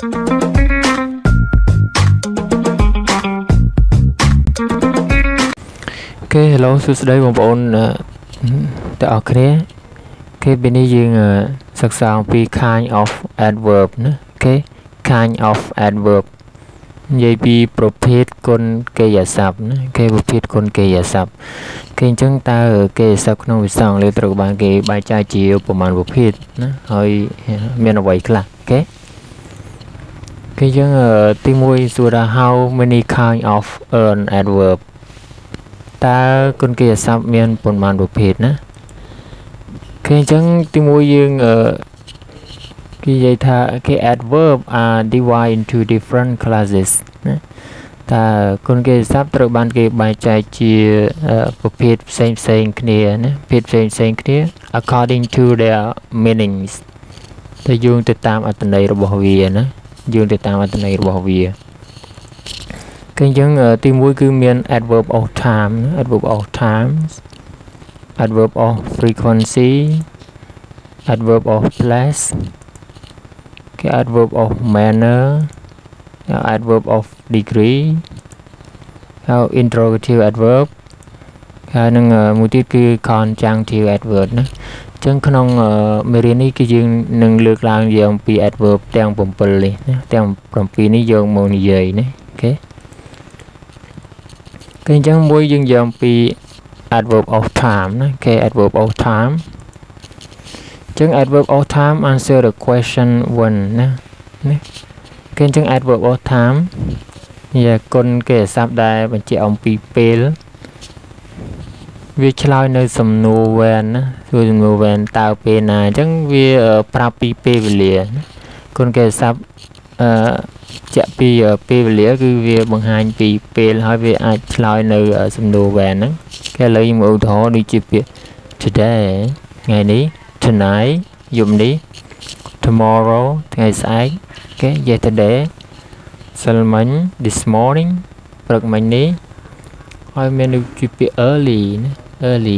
Okay, hello, so today we're on the okay. Okay, bên đây dương sắc sảo về kind of adverb nữa. Okay, kind of adverb. Vậy vìประเภท con cây giả sập nữa. Okay, ประเภท con cây giả sập. Okay, chúng ta ở cây sậpក្នុងវិសងលើត្រូវបានគេបែងចែកជាប្រមាណប្រភេទណាហើយមានអ្វីខ្លះ Okay. គេយើងទី1សួរថា how many kind of an adverb តើគុណកិរិយាសព្ទមានប៉ុន្មានប្រភេទណាគេអញ្ចឹងទី1យើងគេនិយាយថាគេ adverb are divided into different classes ណាតើគុណកិរិយាសព្ទត្រូវបានគេបែងចែកជាប្រភេទផ្សេងគ្នាណាប្រភេទផ្សេងគ្នា according to their meanings តែយោងទៅតាមអត្ថន័យរបស់វាណាយោងទៅតាមអត្ថន័យរបស់វាគេអញ្ចឹងទី1គឺមាន adverb of time adverb of times adverb of frequency adverb of place គេ adverb of manner adverb of degree ហើយ interrogative adverb ហើយនឹងមួយទៀតគឺ conjunctive adverb ណាអញ្ចឹងក្នុងមេរៀននេះគឺយើងនឹងលើកឡើងយកអំពី adverb ទាំង7នេះណាទាំង7នេះយកមកនិយាយណាអូខេគេអញ្ចឹងមួយយើងយកពី adverb of time ណាគេ adverb of time អញ្ចឹង adverb of time answer the question when ណាគេអញ្ចឹង adverb of time ជាគុណកិរិយាសព្ទដែលបញ្ជាក់អំពីពេលវាឆ្លើយនៅសំណួរ when ណាសួរសំណួរ when តើពេលណាអញ្ចឹងវាប្រាប់ពីពេលវេលាគុណកិរិយាសព្ទជាក់ពីពេលវេលាគឺវាបង្ហាញពីពេលហើយវាអាចឆ្លើយនៅសំណួរ when ហ្នឹងគេឥឡូវយើងមកឧទាហរណ៍ដូចជាពាក្យ today ថ្ងៃនេះ tonight យប់នេះ tomorrow ថ្ងៃស្អែកគេ yesterday សិលមិញ this morning ព្រឹកមិញនេះហើយមានដូចជាពាក្យ early ណា early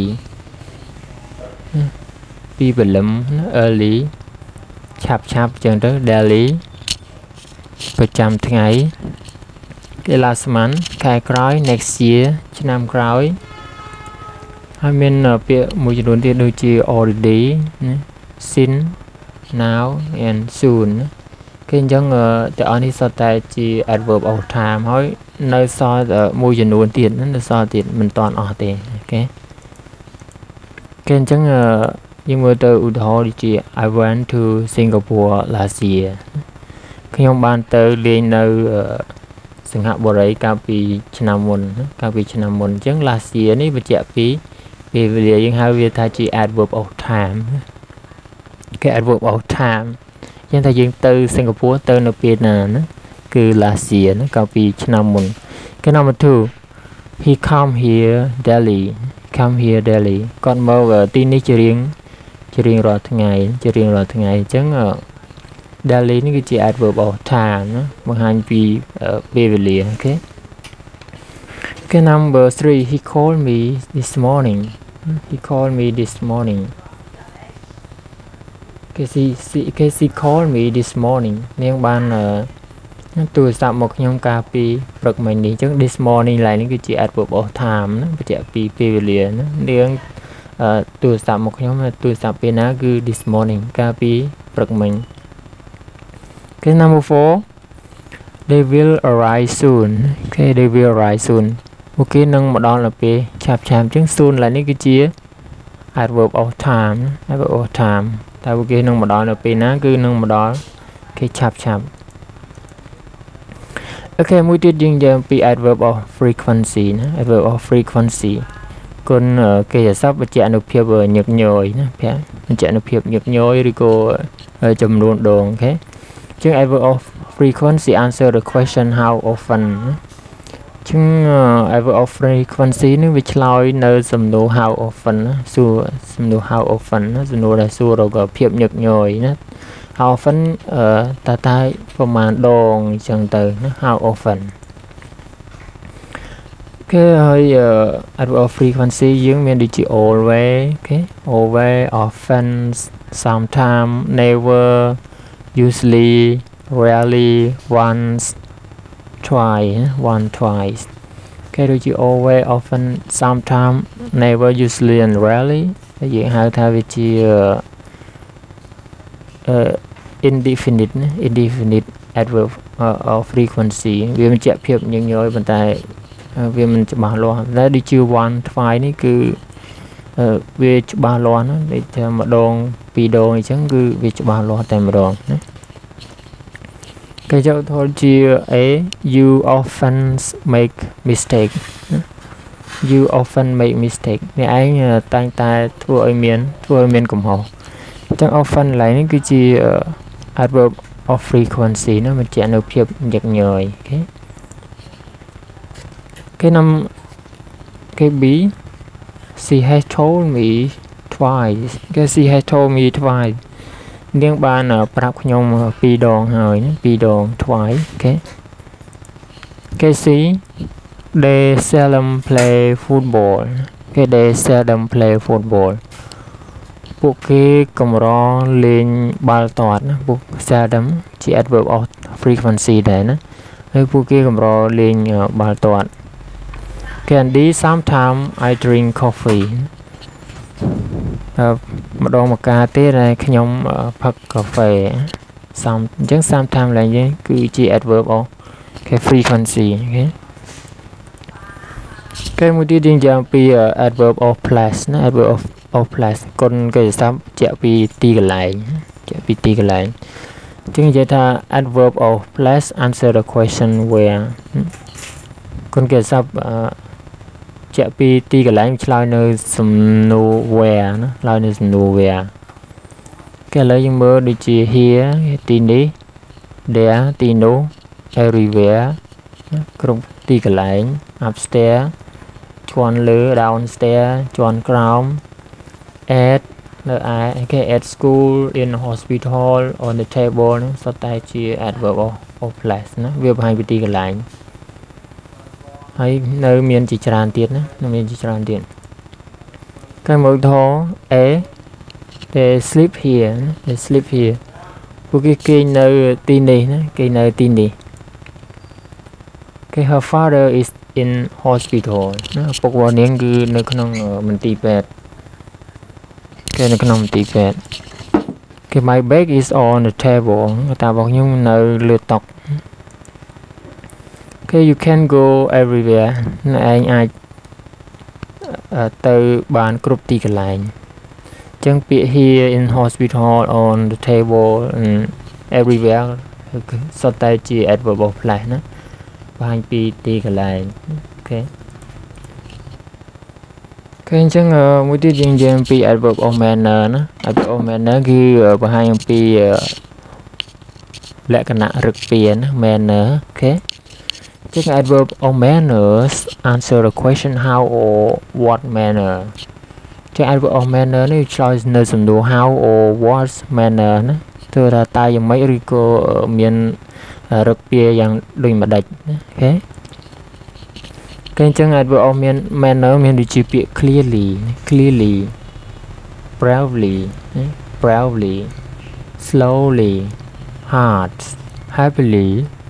ពីព្រលឹមណា early ឆាប់ចឹងទៅ daily ប្រចាំថ្ងៃគេ last month ខែក្រោយ next year ឆ្នាំក្រោយហើយមានពាក្យមួយចំនួនទៀតដូចជា already ណា since now and soon គេអញ្ចឹងទាំងអស់នេះសុទ្ធតែជា adverb of time ហើយនៅសល់មួយចំនួនទៀតនៅសល់ទៀតមិនតាន់អស់ទេអូខេគេអញ្ចឹងយើងមើលទៅឧទាហរណ៍ដូចជា I went to Singapore last year ខ្ញុំបានទៅលេងនៅសិង្ហបុរីកាលពីឆ្នាំមុនអញ្ចឹង last year នេះបញ្ជាក់ពីពេលវេលាយើងហៅវាថាជា adverb of time គេ adverb of time យ៉ាងថាយើងទៅសិង្ហបុរីទៅនៅពេលណាណាគឺ last year ណាកាលពីឆ្នាំមុនគេ number 2 he come here daily គាត់មកទីនេះជារៀងរាល់ថ្ងៃអញ្ចឹងdaily នេះគឺជា adverb of time ណាបង្ហាញពីពេលវេលាអូខេគេ number 3 he called me this morning គេ she called me this morning នាងបានទូរស័ព្ទមកខ្ញុំកាលពីព្រឹកមិញនេះអញ្ចឹង this morning ឡើយនេះគឺជា adverb of time ណាបញ្ជាក់ពីពេលវេលាណានាងទូរស័ព្ទមកខ្ញុំទូរស័ព្ទពេលណាគឺ this morning កាលពីព្រឹកមិញគេ number 4 they will arrive soon គេ they will arrive soon ពួកគេនឹងមកដល់នៅពេលឆាប់អញ្ចឹង soon ឡើយនេះគឺជា adverb of time តែពួកគេនឹងមកដល់នៅពេលណាគឺនឹងមកដល់គេឆាប់អូខេមួយទៀតយើងយកពី adverb of frequency ណា adverb of frequency គុណកិរិយាសព្ទបញ្ជាក់អនុភាពញឹកញយណាបញ្ជាក់អនុភាពញឹកញយឬក៏ចំនួនដងអូខេជាង adverb of frequency answer the question how often ជាង adverb of frequency នេះវាឆ្លើយនៅសំណួរ how often ណាសួរសំណួរ how often ណាសំណួរដែលសួររកភាពញឹកញយណា how often តែប្រមាណដងអញ្ចឹងទៅណា how often គេហើយ adverb of frequency យើងមានដូចជា always អូខេ always often sometime never usually rarely, once, twice គេដូចជា always often sometimes never usually and rarely យើងហៅថាវាជា indefinite adverb of frequency វាបញ្ជាក់ភាពញឹកញាប់ប៉ុន្តែវាមិនច្បាស់លាស់តែដូចជា one twice នេះគឺវាច្បាស់លាស់ណាដូចថាម្ដងពីរដងអញ្ចឹងគឺវាច្បាស់លាស់តែម្ដងណាគេយកទៅជា A you often make mistake អ្នកឯងតែងតែធ្វើឲ្យមានកំហុសអញ្ចឹង often ឡើយនេះគឺជា adverb of frequency ណាបញ្ជាក់នៅភាពញឹកញាប់គេនាំគេ B she has told me twice គេ she has told me twice នាងបានប្រាប់ខ្ញុំ2ដងហើយ2ដង twice គេ C they seldom play football គេ they seldom play football ពួកគេកម្រលេងបាល់ទាត់ណាពួក seldom ជា adverb of frequency ដែរណាហើយពួកគេកម្រលេងបាល់ទាត់ Candy sometimes I drink coffee ម្ដងម្កាលទៀតដែលខ្ញុំផឹកកាហ្វេអញ្ចឹង sometimes ឡើងវិញគឺជា adverb of frequency គេមួយទៀតយើងយ៉ាងពី adverb of place ណា adverb of place គុណគេស័ព្ទជាក់ពីទីកន្លែងអញ្ចឹងនិយាយថា adverb of place answer the question where គុណគេស័ព្ទជាក់ពីទីកន្លែងឆ្លើយនៅសំណួរ where ណាឆ្លើយនៅសំណួរ where គេឥឡូវយើងមើលដូចជា here ទីនេះ there ទីនោះ everywhere គ្រប់ទីកន្លែង upstairs ជាន់លើ downstairs ជាន់ក្រោម at នៅឯគេ at school in hospital on the table ហ្នឹងសុទ្ធតែជា adverb of place ណាវាបង្ហាញពីទីកន្លែងហើយនៅមានជាច្រើនទៀតណាគេមកថ A they sleep here ពួកគេគេងនៅទីនេះណាគេនៅទីនេះគេ her father is in hospital ណាពុករបស់នាងគឺនៅក្នុងមន្ទីរពេទ្យគេនៅក្នុងមន្ទីរពេទ្យគេ my bag is on the table តារបស់ខ្ញុំនៅលើតុគេ you can go everywhere អ្នកឯងអាចទៅបានគ្រប់ទីកន្លែងអញ្ចឹងពាក្យ here in hospital on the table and everywhere សុទ្ធតែជា adverb of place ណាបង្ហាញពីទីកន្លែងអូខេអញ្ចឹងមួយទៀតយើងនិយាយអំពី adverb of manner ណា adverb of manner គឺបង្ហាញអំពីលក្ខណៈរឹកពាន manner អូខេចឹង adverb of manners answer the question how or what manner ចឹង adverb of manner នេះឆ្លើយនៅសំណួរ how or what manner ណាធ្វើថាតើយ៉ាងម៉េចឬក៏មានរឹកពាយ៉ាងដូចម្ដេចណាអូខេគេអញ្ចឹង adverb of manner មានដូចជាពាក្យ clearly proudly slowly hard happily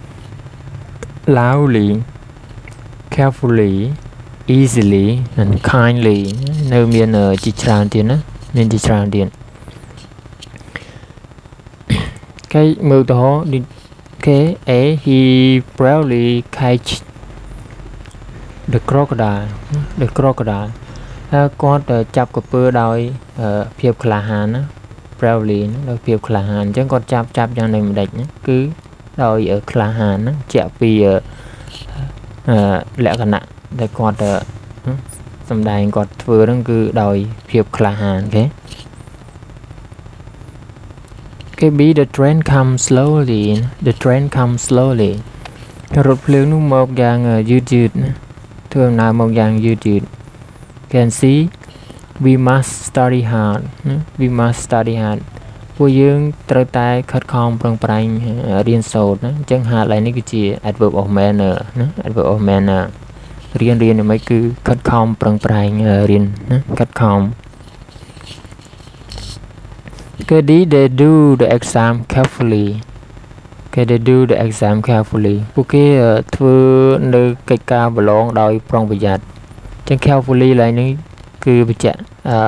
loudly carefully easily and kindly នៅមានជាច្រើនទៀតណាមានជាច្រើនទៀតគេមើលទៅគេ A he proudly catch the crocodile គាត់ចាប់ក្រពើដោយភាពក្លាហានណា proudly ដោយភាពក្លាហានអញ្ចឹងគាត់ចាប់យ៉ាងដូចម្ដេចណាគឺដោយក្លាហានណាជាក់ពីលក្ខណៈដែលគាត់សម្ដែងគាត់ធ្វើហ្នឹងគឺដោយភាពក្លាហានគេ B the train comes slowly រថភ្លើងនោះមកយ៉ាងយឺតណាធ្វើដំណើរមកយ៉ាងយឺត Can see we must study hard ពួកយើងត្រូវតែខិតខំប្រឹងប្រែងរៀនសូត្រណាអញ្ចឹង hard ឡើយនេះគឺជា adverb of manner ណា adverb of manner រៀនយ៉ាងម៉េចគឺខិតខំប្រឹងប្រែងរៀនណាខិតខំគេ they do the exam carefully គេthey do the exam carefully ពួកគេធ្វើនៅកិច្ចការប្រឡងដោយប្រុងប្រយ័ត្នចឹង carefully ឡើយនេះគឺបញ្ជាក់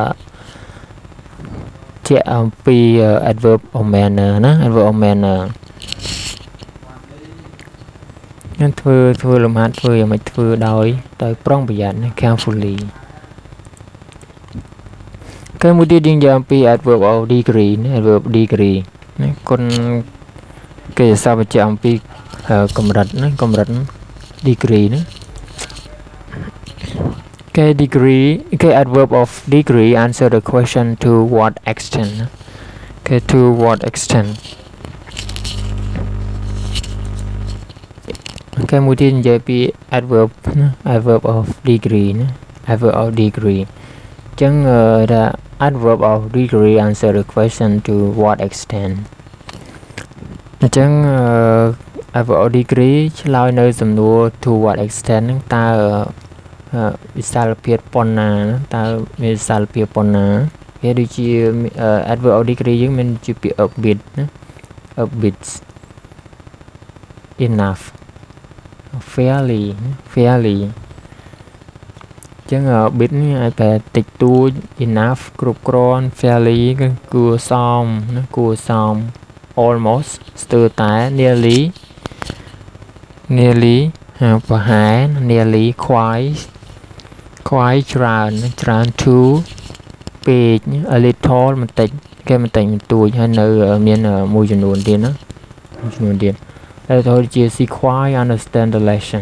ជាអំពី adverb of manner ណា adverb of manner ខ្ញុំធ្វើលំហាត់ធ្វើយ៉ាងម៉េចធ្វើដោយប្រុងប្រយ័ត្នណា carefully គេមួយទៀតយើងនិយាយអំពី adverb of degree ណា adverb degree ណាគុណគេសបញ្ជាក់អំពីកម្រិតណាកម្រិត degree ណាគេ degree គេ adverb of degree answer the question to what extent ណាគេ to what extent គេមួយទៀតនិយាយពី adverb ណា adverb of degree ណា adverb of degree ចឹងថា adverb of degree answer the question to what extent អញ្ចឹងadverb of degree ឆ្លើយនៅសំណួរ to what extent ហ្នឹងតើវិសាលភាពប៉ុណ្ណាតើមានវិសាលភាពប៉ុណ្ណាគេដូចជា adverb of degree យើងមានជាពាក្យ a bit ណា a bit enough fairly ចឹង bit នេះអាចប្រែតិចតួច enough គ្រប់គ្រាន់ fairly គឺគួរសមណាគួរសម almost ស្ទើរតែ nearly ប្រហែល nearly quite ច្រើន too ពេក a little បន្តិចគេបន្តិចបន្តួចហើយនៅមានមួយចំនួនទៀតណាចំនួនទៀតហើយទៅជា see quite understand the lesson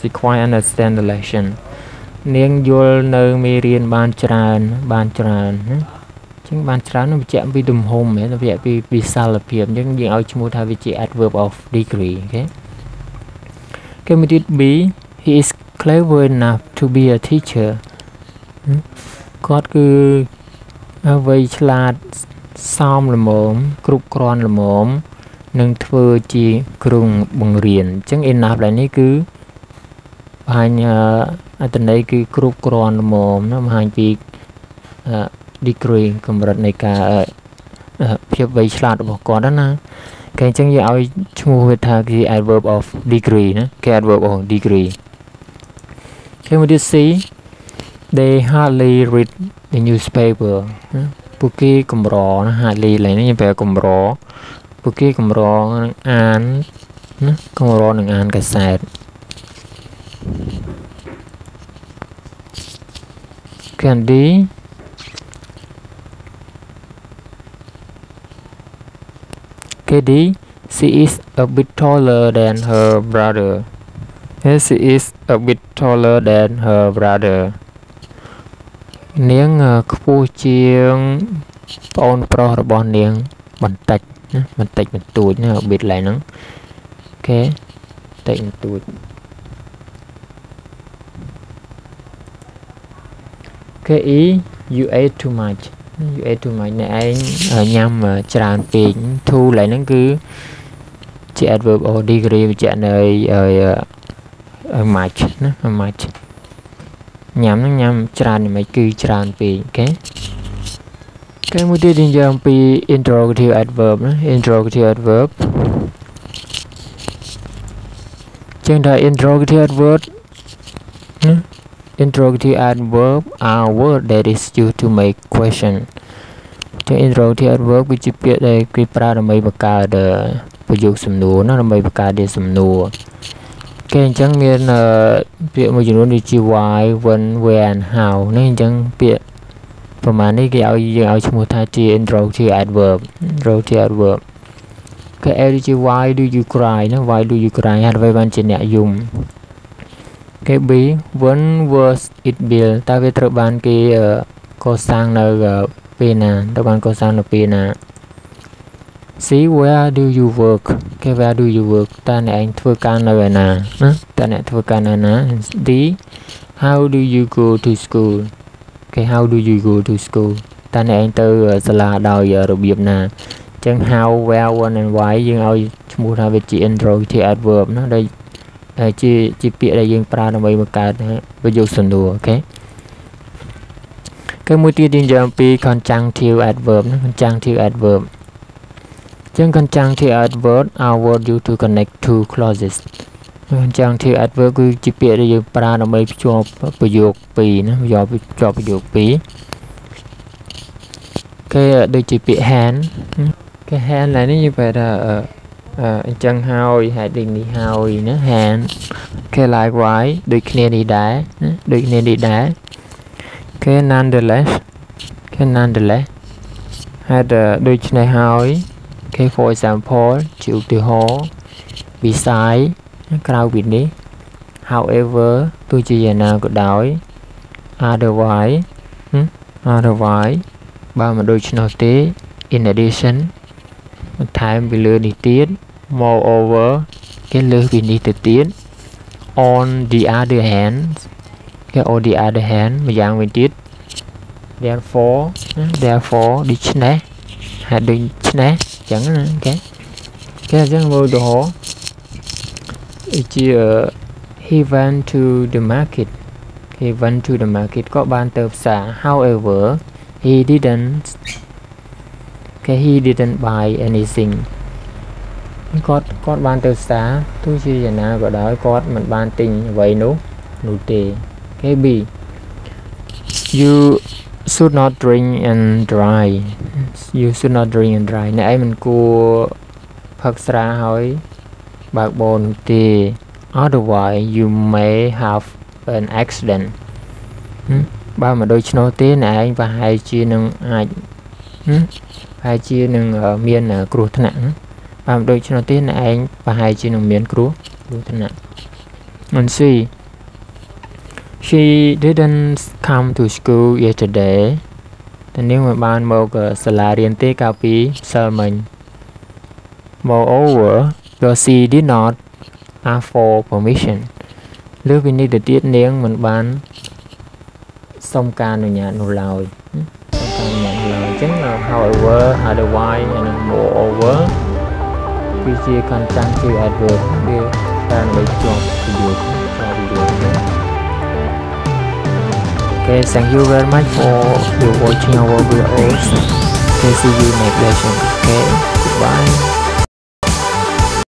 នាងយល់នៅមេរៀនបានច្រើនណាចឹងបានច្រើននឹងបញ្ជាក់ពីទំហំហ៎បញ្ជាក់ពីវិសាលភាពអញ្ចឹងយើងឲ្យឈ្មោះថាវាជា adverb of degree អូខេគេមួយទៀត B he is clever enough to be a teacher គាត់គឺវ័យឆ្លាតសមល្មមគ្រប់គ្រាន់ល្មមនឹងធ្វើជាគ្រូបង្រៀនអញ្ចឹង enough ដែរនេះគឺបង្ហាញអត្ថន័យគឺគ្រប់គ្រាន់ល្មមណាបង្ហាញពី degree កម្រិតនៃការភាពវៃឆ្លាតរបស់គាត់ណាគេអញ្ចឹងយើងឲ្យឈ្មោះវាថាគឺ adverb of degree ណាគេ adverb of degree គេមកទៀត C they hardly read the newspaper ពួកគេកម្រណា hardly ឡើយនេះយើងប្រែកម្រពួកគេកម្រនឹងអានណាកម្រនឹងអានកាសែតCandy she is a bit taller than her brother yes she is a bit taller than her brother នាងខ្ពស់ជាងប្អូនប្រុសរបស់នាងបន្តិចណាបន្តិចបន្តួចណា bit ឡើយហ្នឹងអូខេបន្តិចបន្តួចKE you ate too much អ្នកឯងញ៉ាំច្រើនពេក too ឡើយហ្នឹងគឺជា adverb of degree បញ្ជាក់នៅ much ណា much ញ៉ាំហ្នឹងញ៉ាំច្រើនមិនគឺច្រើនពេកអូខេគេមួយទៀតនិយាយអំពី interrogative adverb ណា interrogative adverb ចឹងថា interrogative adverb ណាInterrogative adverb are word that is used to make question ចឹង interrogative adverb គឺជាពាក្យដែលគេប្រើដើម្បីបង្កើតប្រយោគសំណួរណាដើម្បីបង្កើតជាសំណួរគេអញ្ចឹងមានពាក្យមួយចំនួនដូចជា why when where and how នេះអញ្ចឹងពាក្យប្រមាណនេះគេឲ្យយើងឲ្យឈ្មោះថាជា interrogative adverb គេដូចជា why do you cry ណា why do you cry ហេតុអ្វីបានជាអ្នកយំគេ B when was it built តើវាត្រូវបានគេកសាងនៅពេលណាត្រូវបានកសាងនៅពេលណា C where do you work គេ where do you work តើអ្នកឯងធ្វើការនៅឯណាណាតើអ្នកធ្វើការនៅណា D how do you go to school គេ how do you go to school តើអ្នកឯងទៅសាលាដោយរបៀបណាអញ្ចឹង how where when and why យើងឲ្យឈ្មោះថាវាជា interrogative adverb ណាដែលជាពាក្យដែលយើងប្រើដើម្បីបង្កើតប្រយោគសំណួរអូខេគេមួយទៀតយើងនិយាយអំពី conjunctive adverb ណា conjunctive adverb Chân conjunctive adverb are word due to connect two clauses. Conjunctive adverb គឺជាពាក្យដែលយើងប្រើដើម្បីភ្ជាប់ប្រយោគពីរណាភ្ជាប់ប្រយោគពីរគេដូចជាពាក្យ hand គេ hand ឡើយនេះយើងប្រែថាអញ្ចឹងហើយហេតុដូចនេះហើយណា hand គេ likewise ដូចគ្នានេះដែរណាដូចគ្នានេះដែរគេ nonetheless គេ nonetheless ហេតុដូចនេះហើយគេ for example ជាឧទាហរណ៍ beside ក្រៅពីនេះ however ទោះជាយ៉ាងណាក៏ដោយ otherwise បើមិនដូច្នោះទេ in addition បន្ថែមពីលើនេះទៀត moreover គេលើសពីនេះទៅទៀត on the other hand គេ on the other hand ម្យ៉ាងវិញទៀត therefore ដូច្នេះហើយដូចនេះអញ្ចឹងណាគេអញ្ចឹងមើលឧទាហរណ៍ he went to the market ក៏បានទៅផ្សារ however he didn't buy anything គាត់បានទៅផ្សារទោះជាយ៉ាងណាក៏ដោយគាត់មិនបានទិញអ្វីនោះទេ KB you should not drink and drive អ្នកឯងមិនគួរផឹកស្រាហើយបើកបរនោះទេ otherwise you may have an accident បើមិនដូច្នោះទេអ្នកឯងប្រហែលជានឹងមានគ្រោះថ្នាក់បើមិនដូច្នោះទេអ្នកឯងប្រហែលជានឹងមានគ្រោះថ្នាក់ and she didn't come to school yesterday តែនាងមិនបានមកសាលារៀនទេកាលពីម្សិលមិញ moreover she did not ask for permission លើសពីនេះទៅទៀតនាងមិនបានសុំការអនុញ្ញាតនោះឡើយអញ្ចឹង however otherwise and moreover គឺជា conjunctive adverb វាតាមដើម្បីភ្ជាប់ប្រយោគOkay, thank you very much for watching our videos. Okay, see you next lesson. Okay, goodbye.